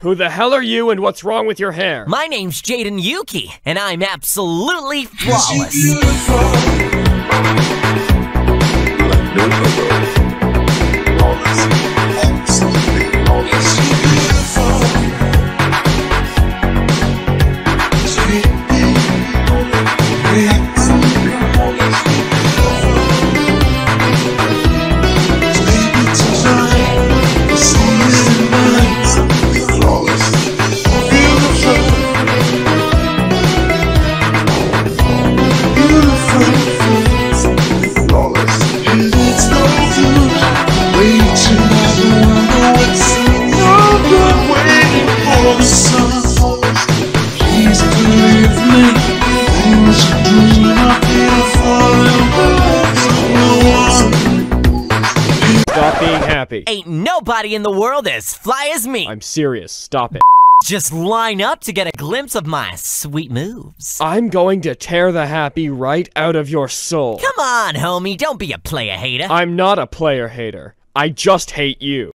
Who the hell are you and what's wrong with your hair? My name's Jaden Yuki, and I'm absolutely flawless. Stop being happy. Ain't nobody in the world as fly as me. I'm serious. Stop it. Just line up to get a glimpse of my sweet moves. I'm going to tear the happy right out of your soul. Come on, homie, don't be a player hater. I'm not a player hater. I just hate you.